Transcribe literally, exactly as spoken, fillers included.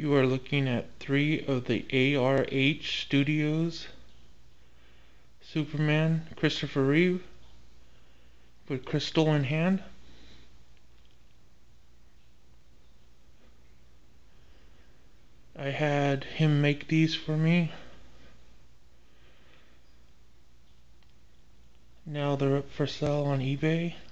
You are looking at three of the A R H Studios Superman Christopher Reeve with crystal in hand. I had him make these for me. Now they're up for sale on eBay.